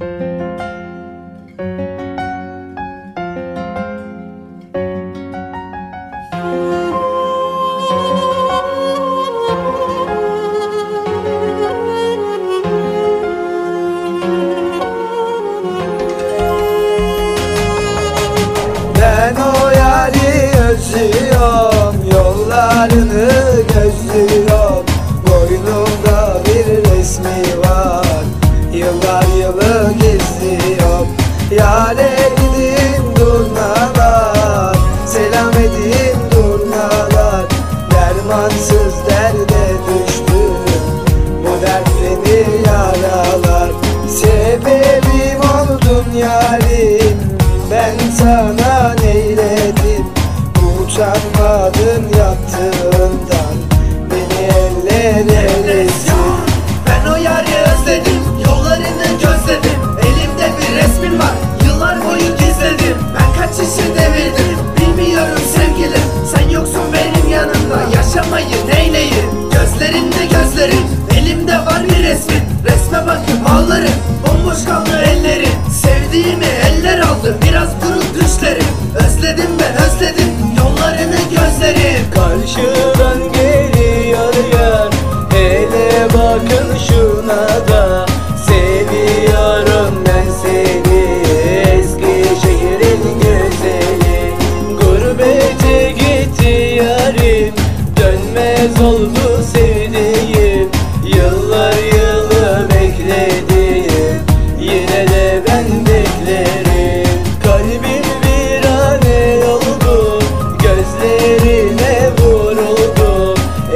Ben o yari özlüyorum, yollarını gözlüyorum. Boynumda bir resmi var, yıllar yılı geziyorum. Yâre gidin durnalar, selam edin durnalar. Dermansız derde düştüm, bu dert beni yaralar. Sebebim oldun yarim, ben sana neyledim? Utanmadın yaptığından, beni elleresin. Ben o yari özledim, yollarını gözledim. Elimde bir resmin var, yıllar boyu gizledim. Ben kaç yaşı devirdim, bilmiyorum sevgilim. Sen yoksun benim yanımda, yaşamayı neyleyim? Gözlerinde gözlerim, elimde var bir resmin. Resme bakıp ağlarım, bomboş kaldı ellerim. Sevdiğimi eller aldı, biraz buruk düşlerim. Özledim ben özledim, yollarını gözlerim. Karşıdan geliyor yar, hele bakın şuna da. Seviyorum ben seni, Eskişehir'in güzeli. Gurbete gitti yarim, dönmez oldu sevdiğim. Yıllar yılı bekledim, yine de ben beklerim. Kalbim virane oldu, gözlerine vuruldu.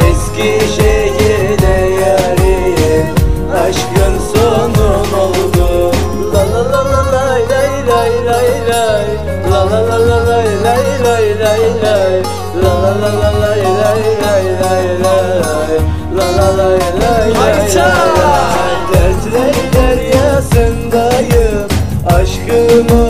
Eskişehir'de yarim, aşkın sonun oldu. La la la la lay lay lay lay lay, la la la la lay lay lay lay lay, la la la la lay lay lay lay lay, la la lay lay lay lay. Dertler deryasındayım, aşkımı